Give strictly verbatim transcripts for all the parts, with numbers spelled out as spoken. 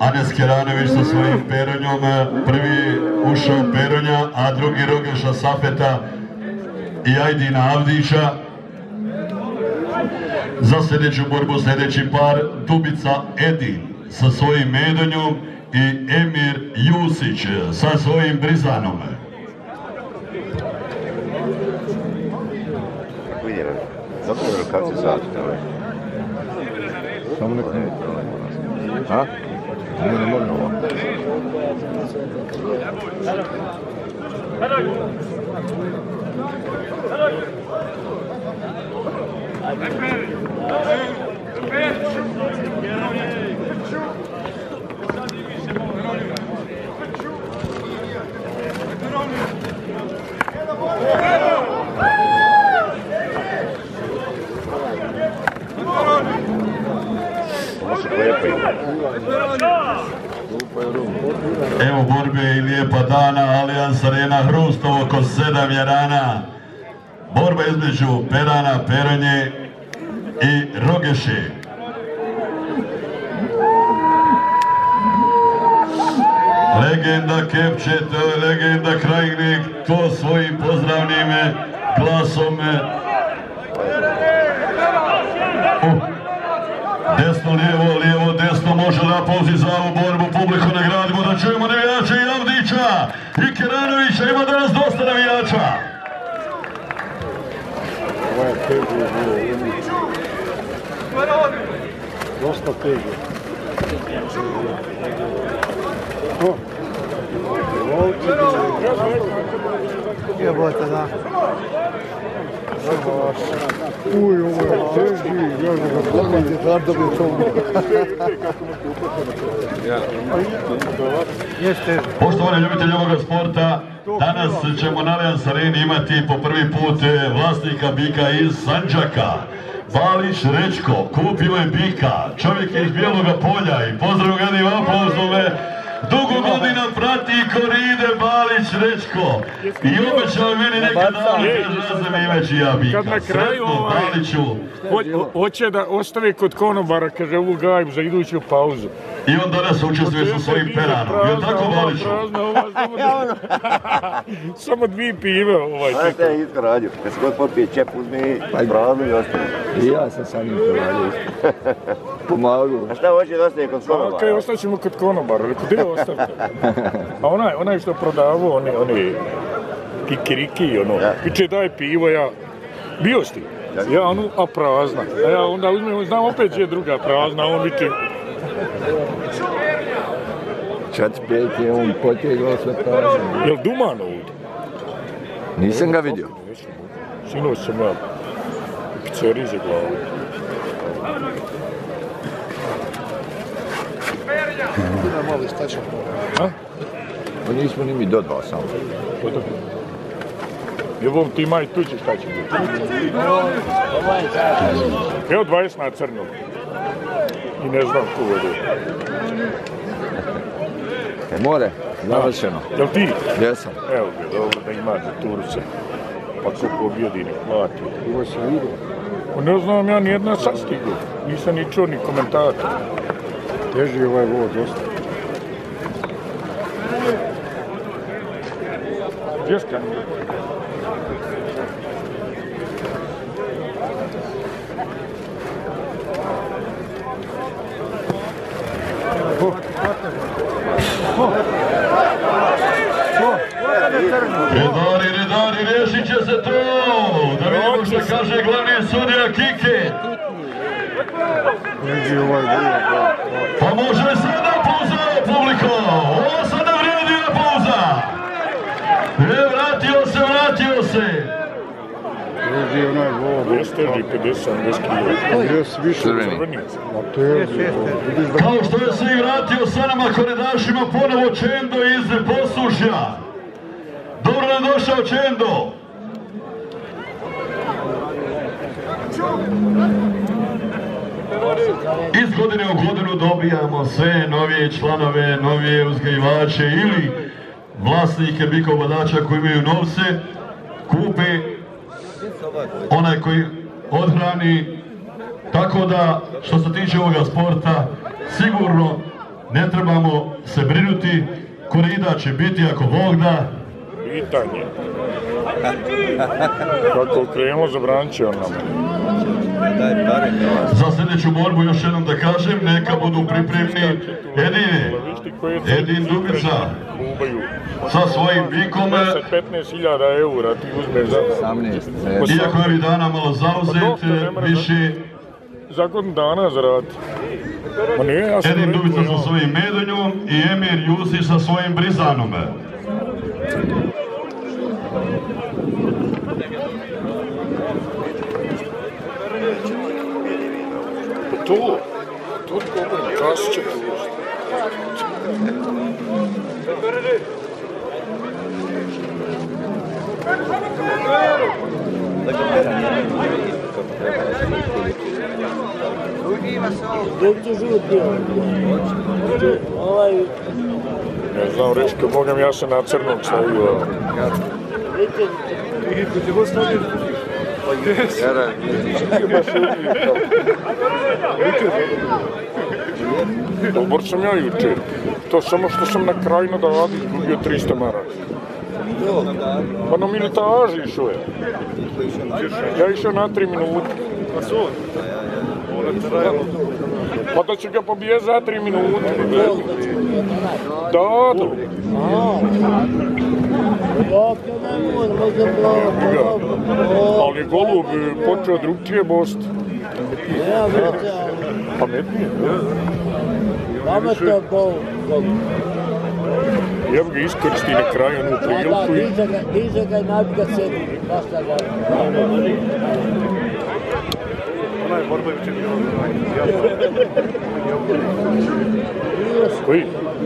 Anes Keranović sa svojim peronjom, prvi ušao Peronja, a drugi Rogeša Safeta i Ajdina Avdića. Za sljedeću borbu sljedeći par Dubica Edin sa svojim Medonjom i Emir Jusić sa svojim Brizanom. Zato je rukavci sad. Samo nek ne. A? Ne, ne moram ovo. Evo borbe i lijepa dana, Allianz Arena Hrustovo oko sedam jarana. Borba između Perana, Peronje i Rogeše. Legenda Kepče, to je legenda Krajnik, to svojim pozdravnim glasom. Uh. Desno, lijevo, lijevo, desno, može na pauzi za ovu borbu, publiku nagradimo da čujemo navijača i Avdića i Keranovića, ima danas dosta navijača. Ovo je teže, dosta teže. O, jebote, da. Uj, ovo je teži, ja ne ga pogledaj, hardom je to. Poštovani ljubitelji ovoga sporta, danas ćemo na Allianz Areni imati po prvi put vlasnika bika iz Sandžaka. Balić Rečko, kupio je bika, čovjek je iz Bijeloga polja i pozdrav ga i aplauzove. Dugo godina prati koride Balić Rečko i obećao meni nekad dana, kaže da mi već i ja bika. Kad na kraju ovaj, hoće da ostavi kod konobara, kaže ovu gajbu za iduću pauzu. I on danas učestvuje sa svojim Peranom, je li tako Baliću? Samo dvije pive ovaj. Znaš šta je isto radio, kad se god popije čep uzme prazno i ostane. I ja sam sam njim to radio isto. Pomagu. A šta hoće da ostaje kod konobara? Kaj ostaćemo kod konobara, rekao gdje ostavite? A onaj, onaj što prodavao, oni, oni kikiriki, ono, piče daj pivo, ja, bio si ti? Ja onu, a prazna. A ja onda uzmem, znam opet je druga prazna, a on viče. Čat pet je on potegao sve prazno. Jel Duman ovdje? Nisam ga vidio. Sinoć sam ja u pizzeriji za glavu. Idemo malo istačemo. A? Pa nismo ni mi do dva samo. Evo ti maj tu ćeš šta će biti. Evo dvadeset na crnom. I ne znam ko vodi. E more, završeno. Jel ti? Jesam. Evo ga, dobro da ima za Turce. Pa ko pobjedi ne plati. Ovo se vidio. Pa ne znam ja nijedna sad stigu. Nisam ni čuo ni komentator. Teži ovaj vod dosta. Djeska. Redari, redari, rešit će se to! Da vidimo što kaže glavni sudija Kike. Pa može li sada pauza, publiko? Ovo sada vrijedi pauza. E, vratio se, vratio se. Teži onaj vod. Jes teži pedeset sedamdeset kila. Jes više. Crveni. A teži vod. Kao što je se i vratio sa nama koredašima ponovo Čendo iz Posušja. Dobro nam došao Čendo. Iz godine u godinu dobijamo sve novije članove, novije uzgajivače ili vlasnike bikova vadača koji imaju novce, kupe onaj koji odhrani. Tako da, što se tiče ovoga sporta, sigurno ne trebamo se brinuti, korida će biti ako Bog da. Pitanje. Kako krenulo, zabranit će on nam. Za sljedeću borbu još jednom da kažem, neka budu pripremni Edine, Edin Dubica sa svojim bikom. deset do petnaest hiljada eura ti uzmeš za... Iako je ovih dana malo zauzet, više... Za godinu dana zaradi. Edin Dubica sa svojim Medonjom i Emir Jusić sa svojim Brizanom. To, to govorim, kas će to ušte. Ne znam reći, kad Bogam ja se na crnog stavio. Dobar sam ja jučer. To samo što sam na kraju na dadi izgubio trista maraka. Pa na minutaži išao je. Ja išao na tri minute. Pa da će ga pobije za tri minute. Da, da. Ali golub počeo drugčije bosti. Pametnije. Pametno bol. Evo ga iskoristi na kraju onu priliku i... Diže ga i nabija sebi. Basta ga. Ona je borba jučer Koji?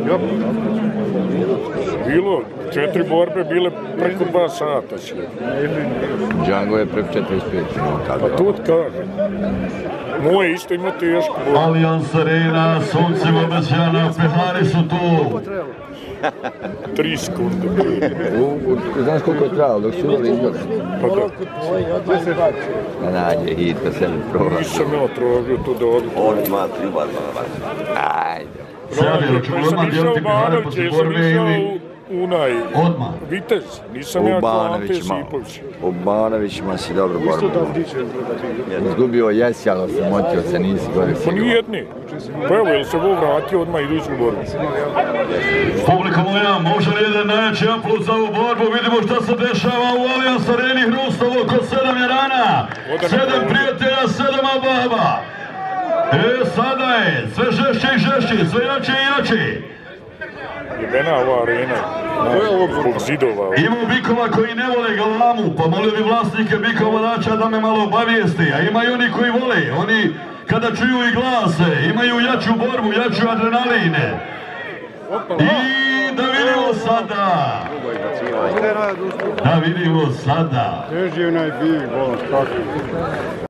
Bilo, četiri borbe bile preko dva sata sve. Django je preko četrdeset pet. Pa to ti kažem. Moje isto ima teško borbe. Allianz Arena, suncem obećana, pehari su tu. Tri sekunde. Znaš koliko je trajalo dok su uvali izgleda? Pa da. Da nađe hit da se mi proba. Nisam ja tražio to da odmah. On ima tri barba. Ajde. Sjavio, ćemo odmah dijeliti pehare posle borbe ili... Unaj, odmah. Vitez, nisam ja kao Ante Sipović. U Banovićima si dobro borbu. Izgubio jesi, ali se motio se, nisi gore Pa sigurno. nijedni. Pa evo, jel se ovo vratio odmah iduću borbu? Publika moja, može li jedan najjači aplauz za ovu borbu? Vidimo šta se dešava u Allianz Areni Hrustovo kod sedam jarana. Sedam prijatelja, sedam baba. E, sada je sve žešće i žešće, sve jače i jače. Jebena ova arena, zbog zidova. Imamo bikova koji ne vole galamu, pa molio bi vlasnike bikova dača da me malo obavijesti, a ima i oni koji vole, oni kada čuju i glase, imaju jaču borbu, jaču adrenaline. I da vidimo sada, da vidimo sada. Teži onaj big, bolno, kako.